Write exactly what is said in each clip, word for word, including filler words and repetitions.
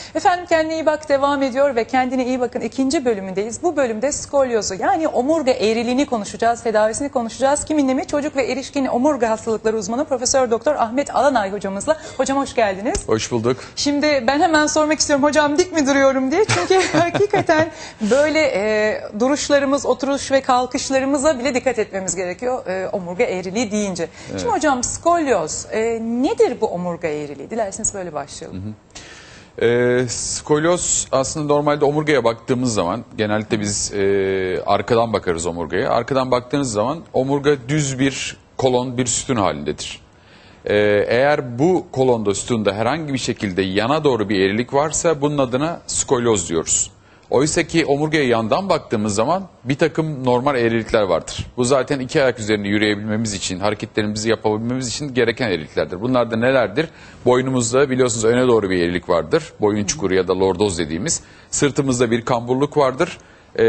Efendim kendine iyi bak devam ediyor ve kendine iyi bakın ikinci bölümündeyiz. Bu bölümde skolyozu yani omurga eğriliğini konuşacağız, tedavisini konuşacağız. Kiminle mi? Çocuk ve erişkin omurga hastalıkları uzmanı Profesör Doktor Ahmet Alanay hocamızla. Hocam hoş geldiniz. Hoş bulduk. Şimdi ben hemen sormak istiyorum hocam dik mi duruyorum diye. Çünkü hakikaten böyle e, duruşlarımız, oturuş ve kalkışlarımıza bile dikkat etmemiz gerekiyor e, omurga eğriliği deyince. Evet. Şimdi hocam skolyoz e, nedir bu omurga eğriliği? Dilerseniz böyle başlayalım. Hı hı. E, skolyoz aslında normalde omurgaya baktığımız zaman genellikle biz e, arkadan bakarız omurgaya. Arkadan baktığınız zaman omurga düz bir kolon, bir sütun halindedir. E, eğer bu kolonda, sütunda herhangi bir şekilde yana doğru bir eğrilik varsa bunun adına skolyoz diyoruz. Oysa ki omurgaya yandan baktığımız zaman bir takım normal eğrilikler vardır. Bu zaten iki ayak üzerinde yürüyebilmemiz için, hareketlerimizi yapabilmemiz için gereken eğriliklerdir. Bunlar da nelerdir? Boynumuzda biliyorsunuz öne doğru bir eğrilik vardır. Boyun çukuru ya da lordoz dediğimiz. Sırtımızda bir kamburluk vardır. Ee,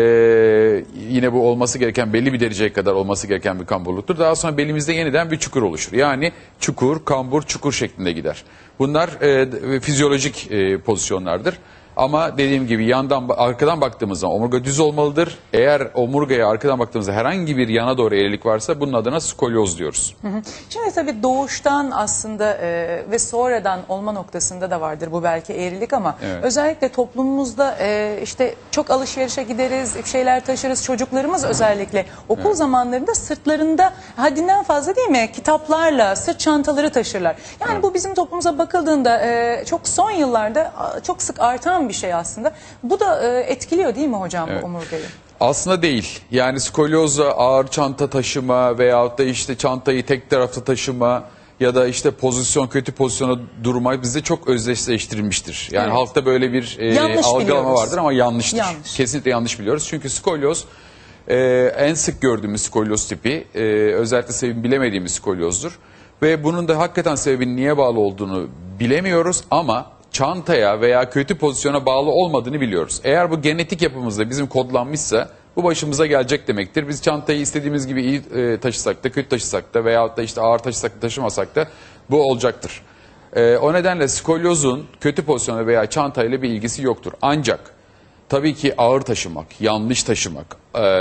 yine bu olması gereken belli bir dereceye kadar olması gereken bir kamburluktur. Daha sonra belimizde yeniden bir çukur oluşur. Yani çukur, kambur, çukur şeklinde gider. Bunlar e, fizyolojik e, pozisyonlardır. Ama dediğim gibi yandan arkadan baktığımız zaman omurga düz olmalıdır. Eğer omurgaya arkadan baktığımızda herhangi bir yana doğru eğrilik varsa bunun adına skolyoz diyoruz. Hı hı. Şimdi tabii doğuştan aslında e, ve sonradan olma noktasında da vardır bu belki eğrilik ama evet. Özellikle toplumumuzda e, işte çok alışverişe gideriz, bir şeyler taşırız. Çocuklarımız özellikle okul evet. zamanlarında sırtlarında haddinden fazla değil mi kitaplarla sırt çantaları taşırlar. Yani evet. bu bizim toplumumuza bakıldığında e, çok son yıllarda çok sık artan bir şey aslında. Bu da e, etkiliyor değil mi hocam evet. bu omurgayı? Aslında değil. Yani skolyozla ağır çanta taşıma veyahut da işte çantayı tek tarafta taşıma ya da işte pozisyon kötü pozisyona durma bizde çok özdeşleştirilmiştir. Yani evet. halkta böyle bir e, algılama biliyoruz. vardır ama yanlıştır. Yanlış. Kesinlikle yanlış biliyoruz. Çünkü skolyoz e, en sık gördüğümüz skolyoz tipi e, özellikle sebebini bilemediğimiz skolyozdur. Ve bunun da hakikaten sebebinin niye bağlı olduğunu bilemiyoruz ama çantaya veya kötü pozisyona bağlı olmadığını biliyoruz. Eğer bu genetik yapımızda bizim kodlanmışsa bu başımıza gelecek demektir. Biz çantayı istediğimiz gibi iyi e, taşısak da kötü taşısak da veyahut da işte ağır taşısak da taşımasak da bu olacaktır. E, o nedenle skolyozun kötü pozisyona veya çantayla bir ilgisi yoktur. Ancak tabii ki ağır taşımak, yanlış taşımak,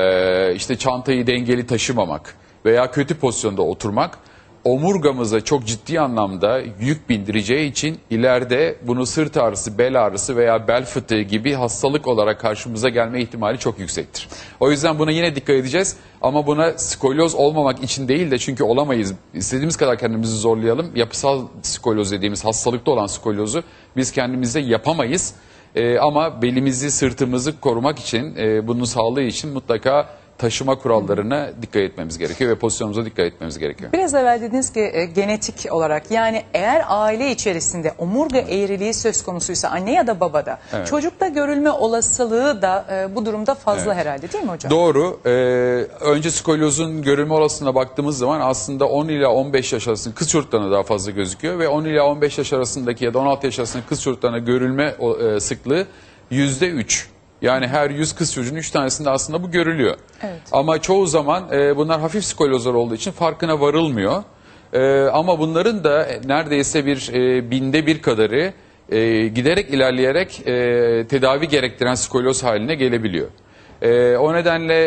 e, işte çantayı dengeli taşımamak veya kötü pozisyonda oturmak omurgamıza çok ciddi anlamda yük bindireceği için ileride bunu sırt ağrısı, bel ağrısı veya bel fıtığı gibi hastalık olarak karşımıza gelme ihtimali çok yüksektir. O yüzden buna yine dikkat edeceğiz ama buna skolyoz olmamak için değil de çünkü olamayız. İstediğimiz kadar kendimizi zorlayalım. Yapısal skolyoz dediğimiz hastalıkta olan skolyozu biz kendimizde yapamayız. Ee, ama belimizi, sırtımızı korumak için, e, bunun sağlığı için mutlaka taşıma kurallarına dikkat etmemiz gerekiyor ve pozisyonumuza dikkat etmemiz gerekiyor. Biraz evvel dediniz ki e, genetik olarak yani eğer aile içerisinde omurga eğriliği söz konusuysa anne ya da babada evet. çocukta görülme olasılığı da e, bu durumda fazla evet. herhalde değil mi hocam? Doğru. Ee, önce skolyozun görülme olasılığına baktığımız zaman aslında on ila on beş yaş arasında kız çocuklarına daha fazla gözüküyor ve on ila on beş yaş arasındaki ya da on altı yaş arasındaki kız çocuklarına görülme e, sıklığı yüzde üç. Yani her yüz kız çocuğunun üç tanesinde aslında bu görülüyor. Evet. Ama çoğu zaman e, bunlar hafif skolyozlar olduğu için farkına varılmıyor. E, ama bunların da neredeyse bir e, binde bir kadarı e, giderek ilerleyerek e, tedavi gerektiren skolyoz haline gelebiliyor. E, o nedenle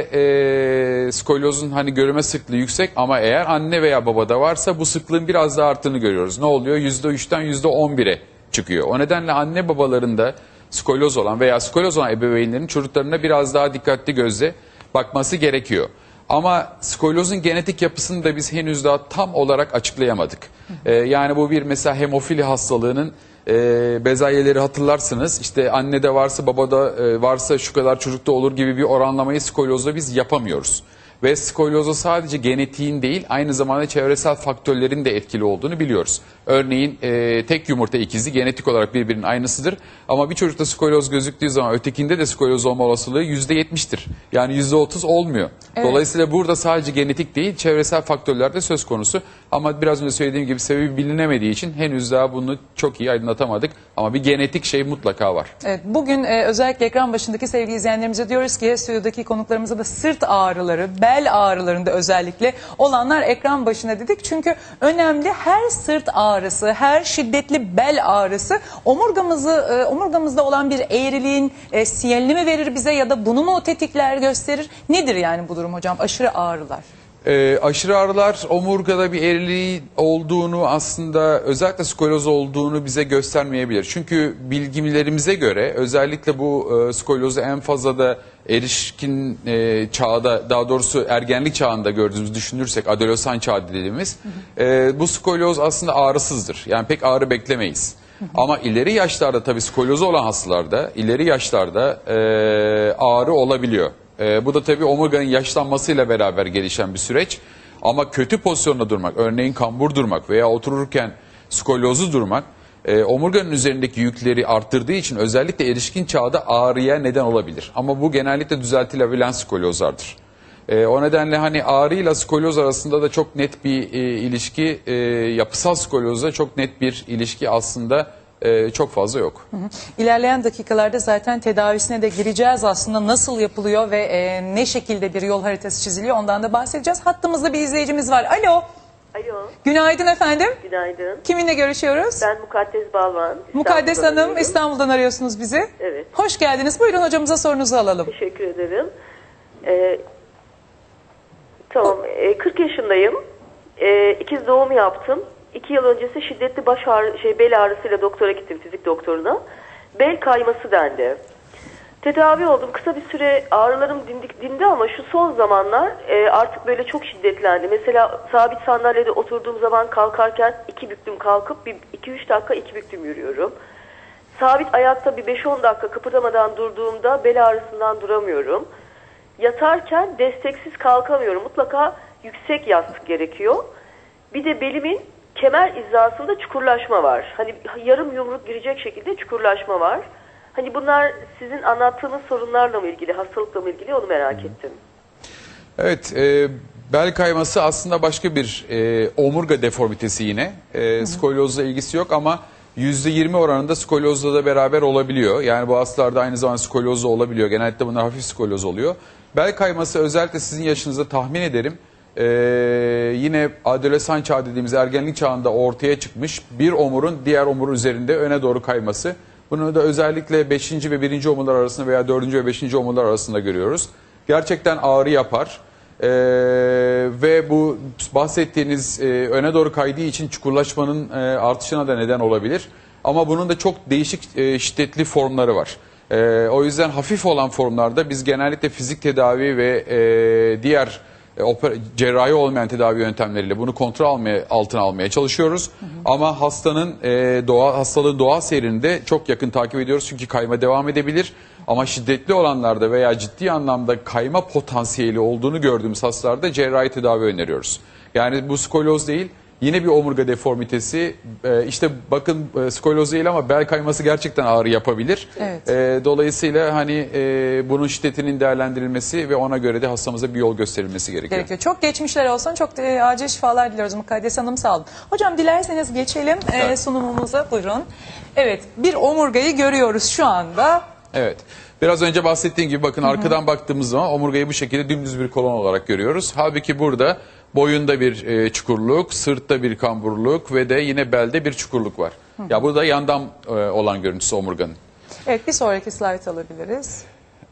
e, skolyozun hani görülme sıklığı yüksek ama eğer anne veya babada varsa bu sıklığın biraz daha arttığını görüyoruz. Ne oluyor? yüzde üçten yüzde on bire çıkıyor. O nedenle anne babalarında skolyoz olan veya skolyoz olan ebeveynlerin çocuklarına biraz daha dikkatli gözle bakması gerekiyor. Ama skolyozun genetik yapısını da biz henüz daha tam olarak açıklayamadık. Ee, yani bu bir mesela hemofili hastalığının e, bezelyeleri hatırlarsınız. İşte annede varsa babada e, varsa şu kadar çocukta olur gibi bir oranlamayı skolyozda biz yapamıyoruz. Ve skolyozda sadece genetiğin değil aynı zamanda çevresel faktörlerin de etkili olduğunu biliyoruz. Örneğin e, tek yumurta ikizi genetik olarak birbirinin aynısıdır. Ama bir çocukta skolyoz gözüktüğü zaman ötekinde de skolyoz olma olasılığı yüzde yetmiştir. Yani yüzde otuz olmuyor. Evet. Dolayısıyla burada sadece genetik değil çevresel faktörler de söz konusu. Ama biraz önce söylediğim gibi sebebi bilinemediği için henüz daha bunu çok iyi aydınlatamadık. Ama bir genetik şey mutlaka var. Evet, bugün e, özellikle ekran başındaki sevgili izleyenlerimize diyoruz ki stüdyodaki konuklarımıza da sırt ağrıları, bel bel ağrılarında özellikle olanlar ekran başına dedik. Çünkü önemli, her sırt ağrısı, her şiddetli bel ağrısı omurgamızı, omurgamızda olan bir eğriliğin e, sinyalini mi verir bize ya da bunu mu tetikler, gösterir? Nedir yani bu durum hocam? Aşırı ağrılar. E, aşırı ağrılar omurgada bir eğriliği olduğunu, aslında özellikle skolyoz olduğunu bize göstermeyebilir. Çünkü bilgilerimize göre özellikle bu e, skolyozu en fazla da erişkin e, çağda, daha doğrusu ergenlik çağında gördüğümüz düşünürsek, adolesan çağı dediğimiz e, bu skolyoz aslında ağrısızdır. Yani pek ağrı beklemeyiz. Ama ileri yaşlarda, tabii skolyozu olan hastalarda ileri yaşlarda e, ağrı olabiliyor. E, bu da tabii omurganın yaşlanmasıyla beraber gelişen bir süreç. Ama kötü pozisyonda durmak, örneğin kambur durmak veya otururken skolyozlu durmak, e, omurganın üzerindeki yükleri arttırdığı için özellikle erişkin çağda ağrıya neden olabilir. Ama bu genellikle düzeltilebilen skolyozlardır. E, o nedenle hani ağrıyla skolyoz arasında da çok net bir e, ilişki, e, yapısal skolyozda çok net bir ilişki aslında e, çok fazla yok. Hı hı. İlerleyen dakikalarda zaten tedavisine de gireceğiz, aslında nasıl yapılıyor ve e, ne şekilde bir yol haritası çiziliyor ondan da bahsedeceğiz. Hattımızda bir izleyicimiz var. Alo. Alo. Günaydın efendim. Günaydın. Kiminle görüşüyoruz? Ben Mukaddes Balvan. Mukaddes Hanım, arıyorum. İstanbul'dan arıyorsunuz bizi. Evet. Hoş geldiniz. Buyurun hocamıza sorunuzu alalım. Teşekkür ederim. Ee, tamam. Ee, kırk yaşındayım. Ee, ikiz doğum yaptım. İki yıl öncesi şiddetli baş ağrı, şey, bel ağrısıyla doktora gittim, fizik doktoruna. Bel kayması dendi. Tedavi oldum. Kısa bir süre ağrılarım dindik, dindi ama şu son zamanlar e, artık böyle çok şiddetlendi. Mesela sabit sandalyede oturduğum zaman kalkarken iki büklüm kalkıp bir iki üç dakika iki büklüm yürüyorum. Sabit ayakta bir beş on dakika kıpırdamadan durduğumda bel ağrısından duramıyorum. Yatarken desteksiz kalkamıyorum. Mutlaka yüksek yastık gerekiyor. Bir de belimin kemer hizasında çukurlaşma var. Hani yarım yumruk girecek şekilde çukurlaşma var. Hani bunlar sizin anlattığınız sorunlarla mı ilgili, hastalıkla mı ilgili, onu merak ettim. Evet, e, bel kayması aslında başka bir e, omurga deformitesi yine. E, skolyozla ilgisi yok ama yüzde yirmi oranında skolyozla da beraber olabiliyor. Yani bu hastalarda aynı zamanda skolyozla olabiliyor. Genellikle bunlar hafif skolyoz oluyor. Bel kayması özellikle sizin yaşınızda tahmin ederim e, yine adolesan çağı dediğimiz ergenlik çağında ortaya çıkmış bir omurun diğer omurun üzerinde öne doğru kayması. Bunu da özellikle beşinci ve birinci omurlar arasında veya dördüncü ve beşinci omurlar arasında görüyoruz. Gerçekten ağrı yapar ee, ve bu bahsettiğiniz e, öne doğru kaydığı için çukurlaşmanın e, artışına da neden olabilir. Ama bunun da çok değişik e, şiddetli formları var. E, o yüzden hafif olan formlarda biz genellikle fizik tedavi ve e, diğer E, opera, cerrahi olmayan tedavi yöntemleriyle bunu kontrol almaya, altına almaya çalışıyoruz. Hı hı. Ama hastanın e, doğa, hastalığın doğal seyrini de çok yakın takip ediyoruz. Çünkü kayma devam edebilir. Ama şiddetli olanlarda veya ciddi anlamda kayma potansiyeli olduğunu gördüğümüz hastalarda cerrahi tedavi öneriyoruz. Yani bu skolyoz değil, yine bir omurga deformitesi. E, işte bakın e, skolyoz değil ama bel kayması gerçekten ağrı yapabilir. Evet. E, dolayısıyla hani e, bunun şiddetinin değerlendirilmesi ve ona göre de hastamıza bir yol gösterilmesi gerekiyor. Gerekiyor. Çok geçmişler olsun. Çok e, acil şifalar diliyoruz. Mukaddes Hanım sağ olun. Hocam dilerseniz geçelim e, sunumumuza. Buyurun. Evet, bir omurgayı görüyoruz şu anda. Evet. Biraz önce bahsettiğim gibi bakın, hı hı, arkadan baktığımız zaman omurgayı bu şekilde dümdüz bir kolon olarak görüyoruz. Halbuki burada boyunda bir e, çukurluk, sırtta bir kamburluk ve de yine belde bir çukurluk var. Hı hı. Ya burada yandan e, olan görüntüsü omurganın. Evet, bir sonraki slide alabiliriz.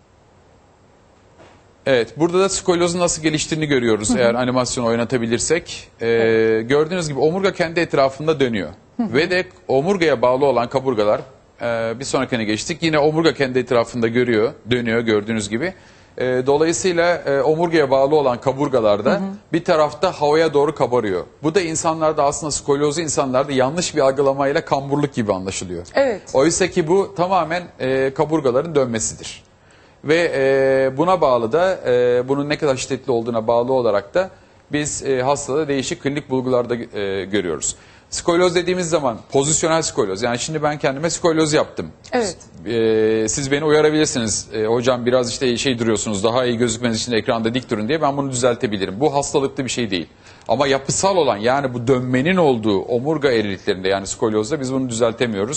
Evet, burada da skolyozun nasıl geliştiğini görüyoruz, hı hı, eğer animasyonu oynatabilirsek. E, evet. Gördüğünüz gibi omurga kendi etrafında dönüyor. Hı hı. Ve de omurgaya bağlı olan kaburgalar, e, bir sonrakine geçtik. Yine omurga kendi etrafında görüyor, dönüyor gördüğünüz gibi. E, dolayısıyla e, omurgaya bağlı olan kaburgalarda, hı hı, bir tarafta havaya doğru kabarıyor. Bu da insanlarda, aslında skolyozlu insanlarda yanlış bir algılamayla kamburluk gibi anlaşılıyor. Evet. Oysa ki bu tamamen e, kaburgaların dönmesidir. Ve e, buna bağlı da e, bunun ne kadar şiddetli olduğuna bağlı olarak da biz e, hastada değişik klinik bulgularda e, görüyoruz. Skolyoz dediğimiz zaman pozisyonel skolyoz. Yani şimdi ben kendime skolyoz yaptım. Evet. Ee, siz beni uyarabilirsiniz. Ee, hocam biraz işte şey duruyorsunuz, daha iyi gözükmeniz için ekranda dik durun diye, ben bunu düzeltebilirim. Bu hastalıklı bir şey değil. Ama yapısal olan, yani bu dönmenin olduğu omurga eğriliklerinde, yani skolyozda biz bunu düzeltemiyoruz.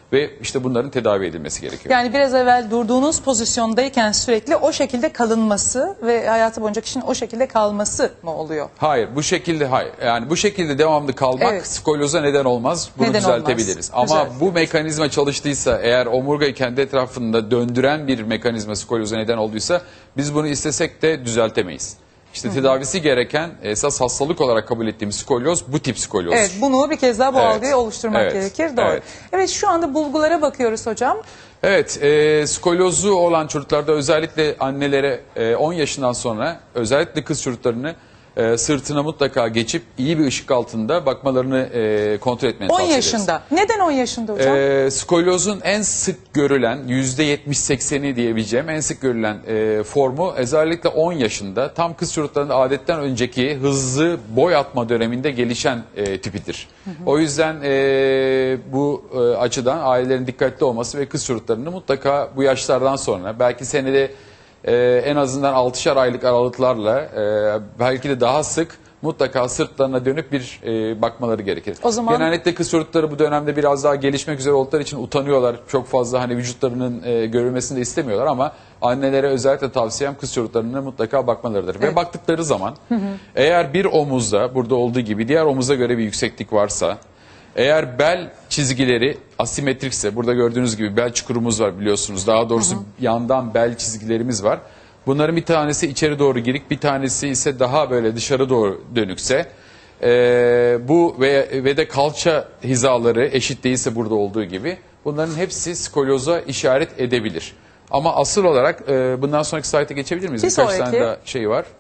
ve işte bunların tedavi edilmesi gerekiyor. Yani biraz evvel durduğunuz pozisyondayken sürekli o şekilde kalınması ve hayatı boyunca kişinin o şekilde kalması mı oluyor? Hayır, bu şekilde hayır. Yani bu şekilde devamlı kalmak Evet. skolyoza neden olmaz. Bunu Neden düzeltebiliriz. olmaz. Ama Güzel. bu mekanizma çalıştıysa, eğer omurgayı kendi etrafında döndüren bir mekanizma skolyoza neden olduysa biz bunu istesek de düzeltemeyiz. İşte tedavisi gereken esas hastalık olarak kabul ettiğimiz skolyoz bu tip skolyoz. Evet, bunu bir kez daha bu Evet. algıyı oluşturmak Evet. gerekir. Doğru. Evet. Evet. şu anda bulgulara bakıyoruz hocam. Evet, e, skolyozu olan çocuklarda özellikle annelere e, on yaşından sonra özellikle kız çocuklarını e, sırtına mutlaka geçip iyi bir ışık altında bakmalarını e, kontrol etmeni on tavsiye ederiz. yaşında. Neden on yaşında hocam? E, skolyozun en sık görülen yüzde yetmiş sekseni diyebileceğim en sık görülen e, formu özellikle on yaşında tam kız çocuklarında adetten önceki hızlı boy atma döneminde gelişen e, tipidir. Hı hı. O yüzden e, bu e, açıdan ailelerin dikkatli olması ve kız çocuklarını mutlaka bu yaşlardan sonra belki senede e, en azından altışar aylık aralıklarla e, belki de daha sık mutlaka sırtlarına dönüp bir e, bakmaları gerekir. O zaman... Genellikle kız çocukları bu dönemde biraz daha gelişmek üzere oldukları için utanıyorlar. Çok fazla hani vücutlarının e, görülmesini de istemiyorlar ama annelere özellikle tavsiyem kız çocuklarına mutlaka bakmalarıdır. Evet. Ve baktıkları zaman hı hı. eğer bir omuzda burada olduğu gibi diğer omuza göre bir yükseklik varsa, eğer bel çizgileri asimetrikse, burada gördüğünüz gibi bel çukurumuz var biliyorsunuz. Daha doğrusu hı hı. yandan bel çizgilerimiz var. Bunların bir tanesi içeri doğru girik, bir tanesi ise daha böyle dışarı doğru dönükse, e, bu ve, ve de kalça hizaları eşit değilse burada olduğu gibi, bunların hepsi skolyoza işaret edebilir. Ama asıl olarak e, bundan sonraki slayta geçebilir miyiz? Bir Birkaç sonraki. tane daha şey var.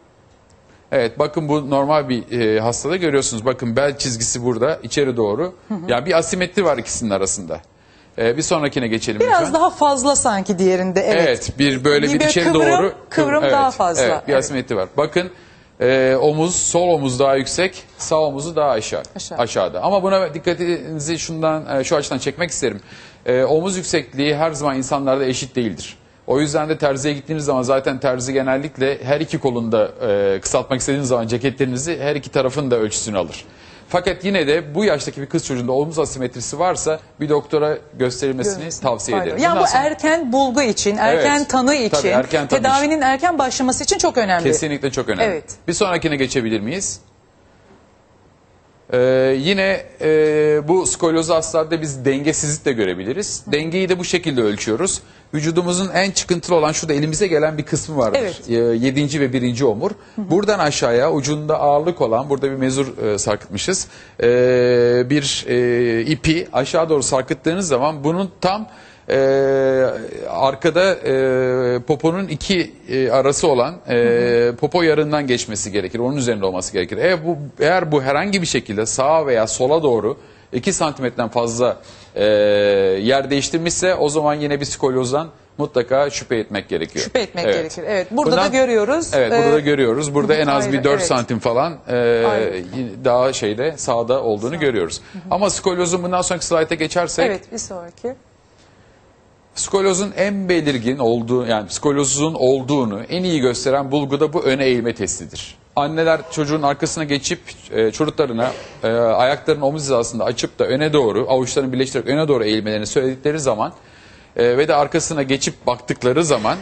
Evet, bakın bu normal bir e, hastada görüyorsunuz. Bakın bel çizgisi burada içeri doğru. Hı hı. Yani bir asimetri var ikisinin arasında. Ee, bir sonrakine geçelim Biraz lütfen. daha fazla sanki diğerinde. Evet, evet bir böyle bir, bir içeri kıvrım, doğru. Kıvrım evet, daha fazla. Evet, bir evet. asimetri var. Bakın e, omuz, sol omuz daha yüksek, sağ omuzu daha aşağı, Aşağı. aşağıda. Ama buna dikkatinizi şundan, şu açıdan çekmek isterim. E, omuz yüksekliği her zaman insanlarda eşit değildir. O yüzden de terziye gittiğiniz zaman zaten terzi genellikle her iki kolunda e, kısaltmak istediğiniz zaman ceketlerinizi her iki tarafın da ölçüsünü alır. Fakat yine de bu yaştaki bir kız çocuğunda omuz asimetrisi varsa bir doktora gösterilmesini Görüyorsun. tavsiye Pardon. ederim. Yani bu Bundan sonra- erken bulgu için, erken Evet, tanı için, tabii, erken tanı tedavinin erken başlaması için çok önemli. Kesinlikle çok önemli. Evet. Bir sonrakine geçebilir miyiz? Ee, yine e, bu skolyozlu hastalarda biz dengesizlik de görebiliriz. Hı. Dengeyi de bu şekilde ölçüyoruz. Vücudumuzun en çıkıntılı olan şurada elimize gelen bir kısmı vardır. Evet. Ee, yedinci ve birinci omur. Hı hı. Buradan aşağıya ucunda ağırlık olan, burada bir mezur e, sarkıtmışız. Ee, bir e, ipi aşağı doğru sarkıttığınız zaman bunun tam e, arkada e, poponun iki e, arası olan e, hı hı. popo yarından geçmesi gerekir. Onun üzerinde olması gerekir. Eğer bu, eğer bu herhangi bir şekilde sağa veya sola doğru iki santimetreden fazla e, yer değiştirmişse o zaman yine bir skolyozdan mutlaka şüphe etmek gerekiyor. Şüphe etmek evet. gerekir. Evet. Burada Bundan, da görüyoruz. Evet, burada ee, da görüyoruz. Burada en az ayrı, bir dört evet. santim falan e, daha şeyde sağda olduğunu Sağ. görüyoruz. Hı hı. Ama skolyozun bundan sonraki slayta geçersek. Evet, bir sonraki. Skolyozun en belirgin olduğu, yani skolyozun olduğunu en iyi gösteren bulgu da bu öne eğilme testidir. Anneler çocuğun arkasına geçip e, çocuklarına e, ayaklarının omuz hizasında açıp da öne doğru, avuçlarını birleştirerek öne doğru eğilmelerini söyledikleri zaman e, ve de arkasına geçip baktıkları zaman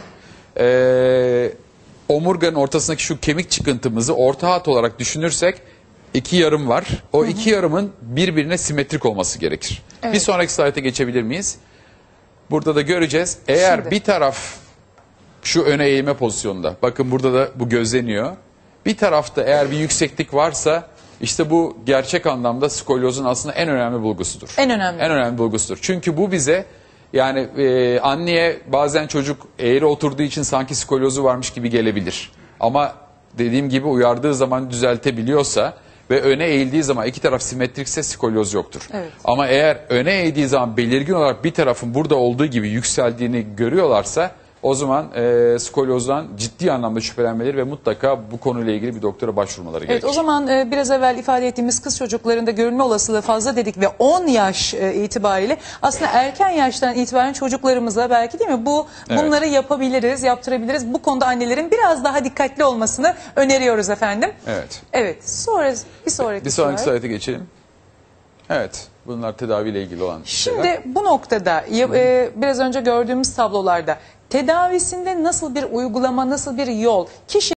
e, omurganın ortasındaki şu kemik çıkıntımızı orta hat olarak düşünürsek iki yarım var. O hı hı. iki yarımın birbirine simetrik olması gerekir. Evet. Bir sonraki slayta geçebilir miyiz? Burada da göreceğiz. Eğer Şimdi. bir taraf şu öne eğilme pozisyonunda, bakın burada da bu gözleniyor. Bir tarafta eğer bir yükseklik varsa işte bu gerçek anlamda skolyozun aslında en önemli bulgusudur. En önemli. En önemli bulgusudur. Çünkü bu bize yani e, anneye bazen çocuk eğri oturduğu için sanki skolyozu varmış gibi gelebilir. Ama dediğim gibi uyardığı zaman düzeltebiliyorsa ve öne eğildiği zaman iki taraf simetrikse skolyoz yoktur. Evet. Ama eğer öne eğdiği zaman belirgin olarak bir tarafın burada olduğu gibi yükseldiğini görüyorlarsa o zaman e, skolyozdan ciddi anlamda şüphelenmeleri ve mutlaka bu konuyla ilgili bir doktora başvurmaları evet, gerekir. O zaman e, biraz evvel ifade ettiğimiz kız çocuklarında görülme olasılığı fazla dedik ve on yaş e, itibariyle aslında erken yaştan itibaren çocuklarımıza belki değil mi bu evet. bunları yapabiliriz, yaptırabiliriz. Bu konuda annelerin biraz daha dikkatli olmasını öneriyoruz efendim. Evet. Evet. Sonra bir sonraki Bir sonraki slide. slayta geçelim. Evet, bunlar tedaviyle ilgili olan şeyler. Şimdi bu noktada e, biraz önce gördüğümüz tablolarda tedavisinde nasıl bir uygulama, nasıl bir yol, kişi